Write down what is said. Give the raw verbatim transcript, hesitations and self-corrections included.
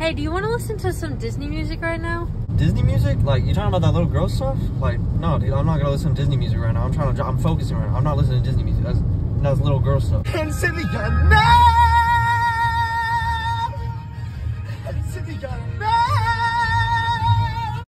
Hey, do you want to listen to some Disney music right now? Disney music? Like, you talking about that little girl stuff? Like, no, dude, I'm not gonna listen to Disney music right now. I'm trying to, I'm focusing right now. I'm not listening to Disney music. That's, that's little girl stuff. And Cynthia, no! And Cynthia, no!